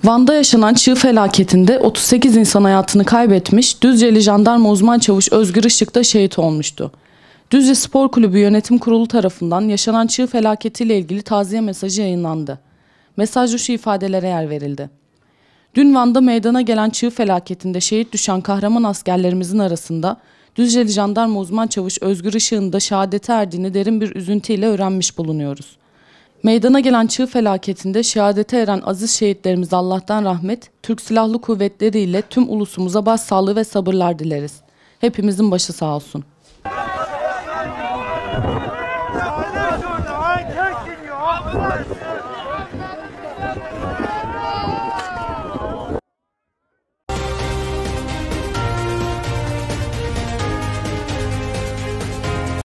Van'da yaşanan çığ felaketinde 38 insan hayatını kaybetmiş, Düzceli Jandarma Uzman Çavuş Özgür Işık da şehit olmuştu. Düzce Spor Kulübü Yönetim Kurulu tarafından yaşanan çığ felaketiyle ilgili taziye mesajı yayınlandı. Mesajda şu ifadelere yer verildi. Dün Van'da meydana gelen çığ felaketinde şehit düşen kahraman askerlerimizin arasında Düzceli Jandarma Uzman Çavuş Özgür Işık'ın da şehadete erdiğini derin bir üzüntüyle öğrenmiş bulunuyoruz. Meydana gelen çığ felaketinde şehadete eren aziz şehitlerimize Allah'tan rahmet, Türk Silahlı Kuvvetleri ile tüm ulusumuza başsağlığı ve sabırlar dileriz. Hepimizin başı sağ olsun.